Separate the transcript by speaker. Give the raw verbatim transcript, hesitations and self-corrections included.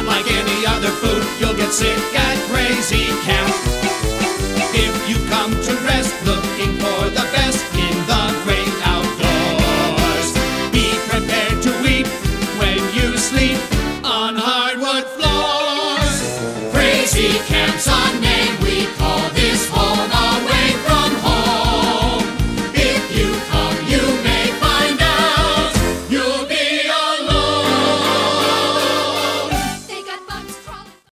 Speaker 1: Like any other food, you'll get sick at Krazy Kamp. If you come to rest looking for the best in the great outdoors, be prepared to weep when you sleep on hardwood floors. Krazy Kamp's on